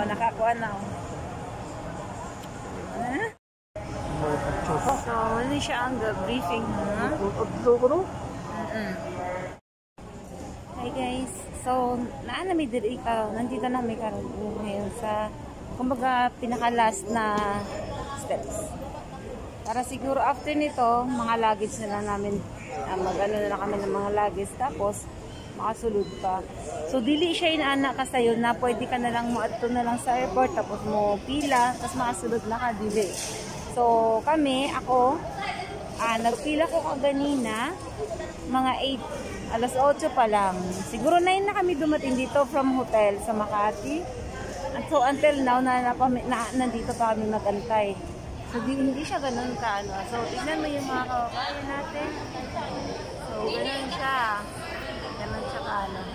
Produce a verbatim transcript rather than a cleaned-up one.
Oh, nakakuha na. Oh. Huh? So, hindi siya ang briefing. Huh? Mm-mm. Hi guys. So, naana may diri ka. Nandito na may karoon ngayon sa, kumbaga, pinaka-last na steps. Para siguro after nito, mga luggage na lang namin. Uh, Mag-ano na lang kami ng mga luggage. Tapos, makasulod pa. So, dili siya inaana ka sa'yo na pwede ka na lang maato na lang sa airport. Tapos mo pila. Tapos makasulod na ka. Dili. So, kami, ako, ah, nagpila ko kaganina, mga eight, alas otso pa lang. Siguro nine na kami dumating dito from hotel sa Makati. At so, until now, na, na, na, nandito pa kami magantay. So, di, hindi siya ganun ka, ano. So, tignan mo yung mga kawakayan natin. So, ganun siya. Ganun siya ka, ano.